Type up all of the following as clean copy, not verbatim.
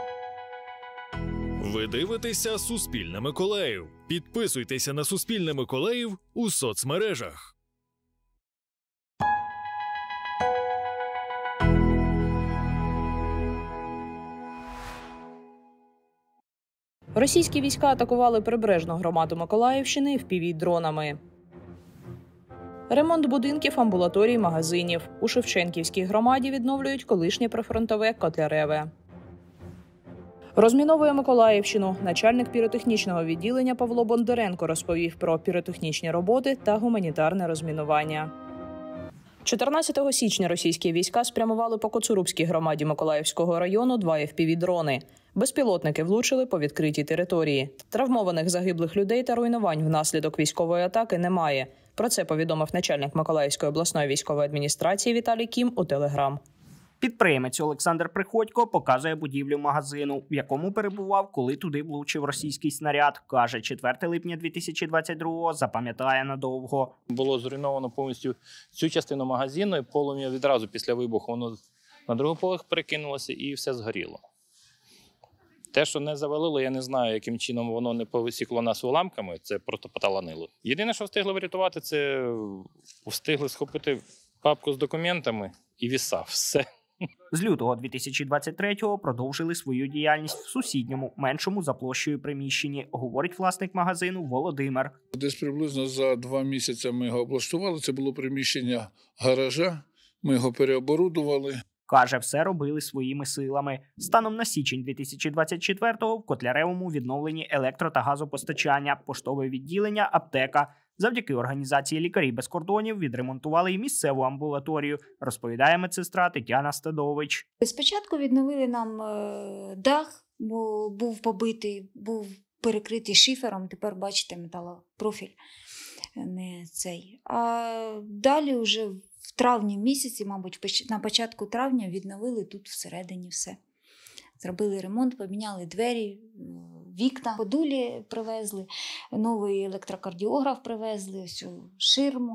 Ви дивитеся «Суспільне Миколаїв». Підписуйтеся на «Суспільне Миколаїв» у соцмережах. Російські війська атакували прибережну громаду Миколаївщини FPV-дронами. Ремонт будинків, амбулаторій, магазинів. У Шевченківській громаді відновлюють колишнє прифронтове Котляреве. Розміновує Миколаївщину. Начальник піротехнічного відділення Павло Бондаренко розповів про піротехнічні роботи та гуманітарне розмінування. 14 січня російські війська спрямували по Коцурубській громаді Миколаївського району 2 FPV-дрони. Безпілотники влучили по відкритій території. Травмованих загиблих людей та руйнувань внаслідок військової атаки немає. Про це повідомив начальник Миколаївської обласної військової адміністрації Віталій Кім у Телеграм. Підприємець Олександр Приходько показує будівлю магазину, в якому перебував, коли туди влучив російський снаряд. Каже, 4 липня 2022-го запам'ятає надовго. Було зруйновано повністю цю частину магазину, і полум'я відразу після вибуху воно на другий поверх перекинулося і все згоріло. Те, що не завалило, я не знаю, яким чином воно не повисікло нас уламками, це просто поталанило. Єдине, що встигли врятувати, це встигли схопити папку з документами і віса. Все. З лютого 2023-го продовжили свою діяльність в сусідньому, меншому за площею приміщенні, говорить власник магазину Володимир. Десь приблизно за 2 місяці ми його облаштували. Це було приміщення гаража, ми його переоборудували. Каже, все робили своїми силами. Станом на січень 2024-го в Котляревому відновлені електро- та газопостачання, поштове відділення, аптека. Завдяки організації «Лікарі без кордонів» відремонтували й місцеву амбулаторію, розповідає медсестра Тетяна Стадович. Спочатку відновили нам дах, бо був побитий, був перекритий шифером, тепер, бачите, металопрофіль, не цей. А далі вже в травні місяці, мабуть, на початку травня відновили тут всередині все. Зробили ремонт, поміняли двері, вікна, ходулі привезли, новий електрокардіограф привезли, всю ширму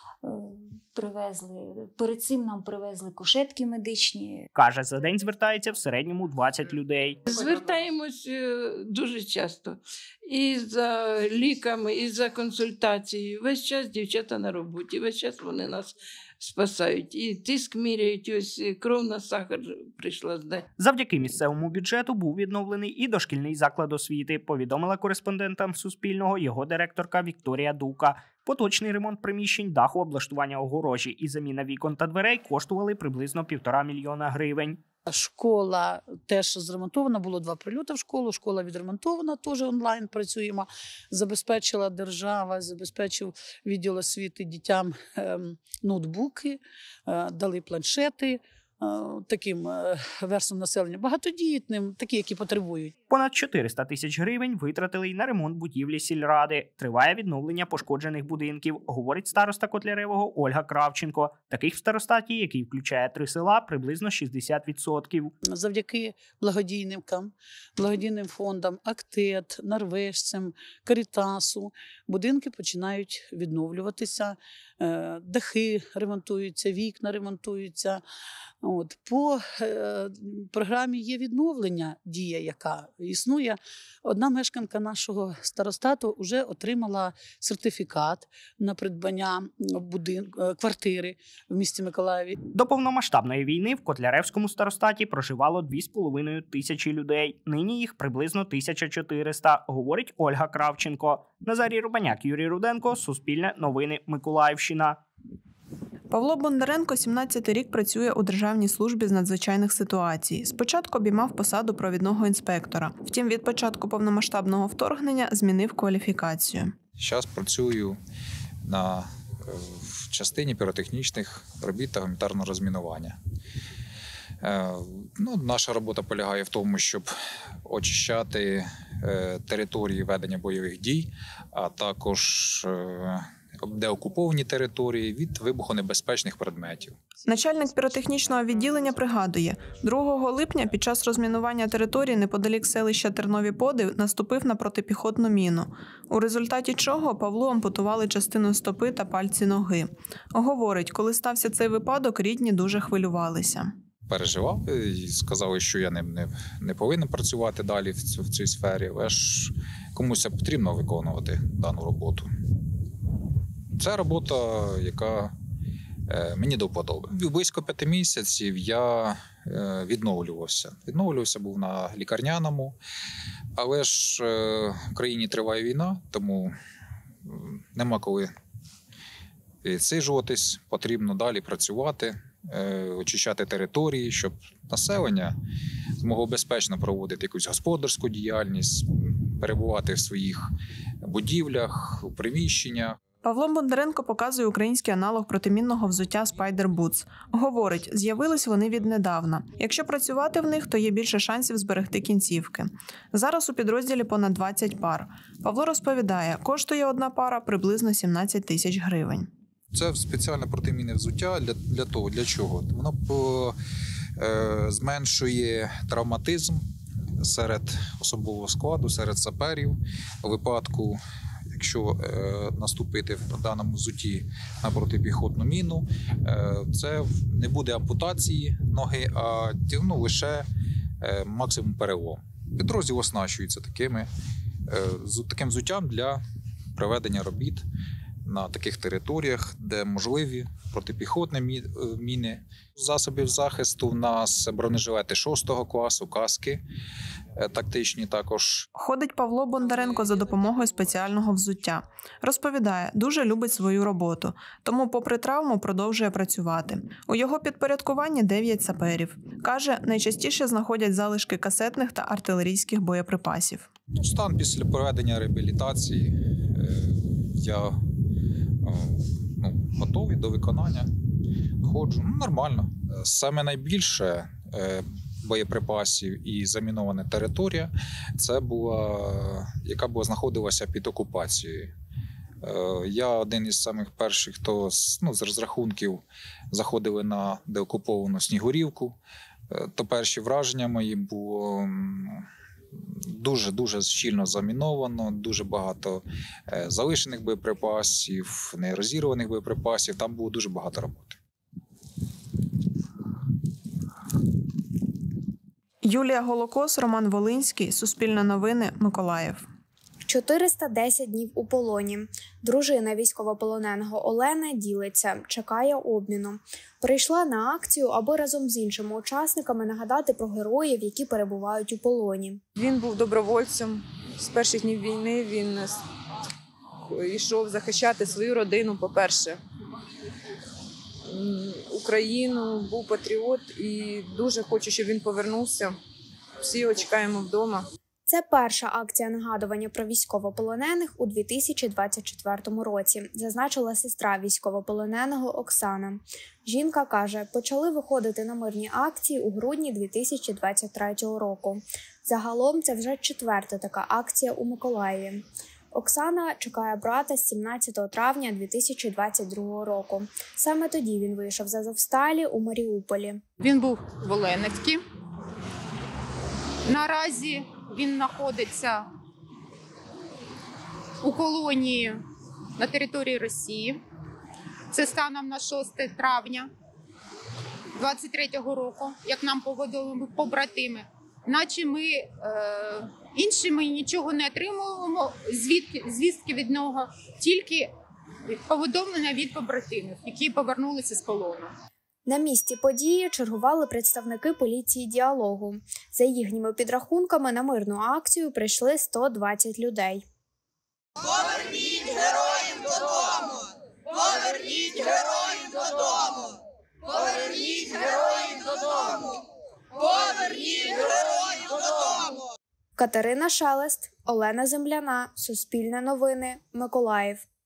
привезли. Перед цим нам привезли кушетки медичні. Каже, за день звертається в середньому 20 людей. Звертаємось дуже часто. І за ліками, і за консультацією. Весь час дівчата на роботі, весь час вони нас спасають. І тиск міряють, ось кров на сахар прийшла здати. Завдяки місцевому бюджету був відновлений і дошкільний заклад освіти, повідомила кореспондентам Суспільного його директорка Вікторія Дука. Поточний ремонт приміщень, даху, облаштування огорожі і заміна вікон та дверей коштували приблизно 1,5 мільйона гривень. Школа теж зремонтована, було 2 прильоти в школу, школа відремонтована, теж онлайн працюємо. Забезпечила держава, забезпечив відділ освіти дітям ноутбуки, дали планшети таким верствам населення, багатодітним, такі, які потребують. Понад 400 тисяч гривень витратили й на ремонт будівлі сільради. Триває відновлення пошкоджених будинків, говорить староста Котляревого Ольга Кравченко. Таких в старостаті, який включає 3 села, приблизно 60%. Завдяки благодійникам, благодійним фондам, Актет, норвежцям, Карітасу, будинки починають відновлюватися, дахи ремонтуються, вікна ремонтуються. По програмі є відновлення, дія, яка існує. Одна мешканка нашого старостату вже отримала сертифікат на придбання квартири в місті Миколаєві. До повномасштабної війни в Котляревському старостаті проживало 2,5 тисячі людей. Нині їх приблизно 1400, говорить Ольга Кравченко. Назарій Рубаняк, Юрій Руденко, Суспільне новини, Миколаївщина. Павло Бондаренко 17-й рік працює у Державній службі з надзвичайних ситуацій. Спочатку обіймав посаду провідного інспектора. Втім, від початку повномасштабного вторгнення змінив кваліфікацію. Зараз працюю в частині піротехнічних робіт та гуманітарного розмінування. Наша робота полягає в тому, щоб очищати території ведення бойових дій, а також деокуповані території від вибухонебезпечних предметів. Начальник піротехнічного відділення пригадує, 2 липня під час розмінування території неподалік селища Тернові Поди наступив на протипіхотну міну, у результаті чого Павлу ампутували частину стопи та пальці ноги. Говорить, коли стався цей випадок, рідні дуже хвилювалися. переживав і сказали, що я не повинен працювати далі в цій сфері, але ж комусь потрібно виконувати дану роботу. Це робота, яка мені до вподоби. Близько 5 місяців я відновлювався. Відновлювався, був на лікарняному, але ж в країні триває війна, тому нема коли відсиджуватись, потрібно далі працювати, очищати території, щоб населення змогло безпечно проводити якусь господарську діяльність, перебувати в своїх будівлях, у приміщеннях. Павло Бондаренко показує український аналог протимінного взуття Spider Boots. Говорить, з'явились вони віднедавна. Якщо працювати в них, то є більше шансів зберегти кінцівки. Зараз у підрозділі понад 20 пар. Павло розповідає, коштує одна пара приблизно 17 тисяч гривень. Це спеціальне протимінне взуття для чого? Воно зменшує травматизм серед особового складу, серед саперів у випадку, якщо наступити в даному взутті на протипіхотну міну, це не буде ампутації ноги, а лише максимум перелом. Підрозділ оснащується таким взуттям для проведення робіт на таких територіях, де можливі протипіхотні міни. Засобів захисту в нас бронежилети 6-го класу, каски тактичні також. Ходить Павло Бондаренко за допомогою спеціального взуття. Розповідає, дуже любить свою роботу, тому попри травму продовжує працювати. У його підпорядкуванні 9 саперів. Каже, найчастіше знаходять залишки касетних та артилерійських боєприпасів. Стан після проведення реабілітації я готовий до виконання. Ходжу, нормально. Саме найбільше боєприпасів і замінована територія, це яка знаходилася під окупацією. Я один із самих перших, хто з розрахунків заходили на деокуповану Снігурівку. То перші враження мої було дуже щільно заміновано, дуже багато залишених боєприпасів, нерозірваних боєприпасів. Там було дуже багато роботи. Юлія Голокос, Роман Волинський, Суспільне новини, Миколаїв. 410 днів у полоні. Дружина військовополоненого Олени ділиться, чекає обміну. Прийшла на акцію, аби разом з іншими учасниками нагадати про героїв, які перебувають у полоні. Він був добровольцем. З перших днів війни він йшов захищати свою родину, по-перше. Україну, був патріот і дуже хочу, щоб він повернувся. Всі його чекаємо вдома. Це перша акція нагадування про військовополонених у 2024 році, зазначила сестра військовополоненого Оксана. Жінка каже, почали виходити на мирні акції у грудні 2023 року. Загалом це вже 4-та така акція у Миколаєві. Оксана чекає брата з 17 травня 2022 року. Саме тоді він вийшов з Азовсталі у Маріуполі. Він був в Оленівці. Наразі він знаходиться у колонії на території Росії. Це станом на 6 травня 2023 року, як нам повідомили побратими. Наче ми іншими нічого не отримуємо, звістки від нього, тільки повідомлення від побратимів, які повернулися з полону. На місці події чергували представники поліції діалогу. За їхніми підрахунками, на мирну акцію прийшли 120 людей. Поверніть героїв додому! Поверніть героїв додому! Поверніть героїв додому! Поверніть героїв додому! Катерина Шелест, Олена Земляна, Суспільне новини, Миколаїв.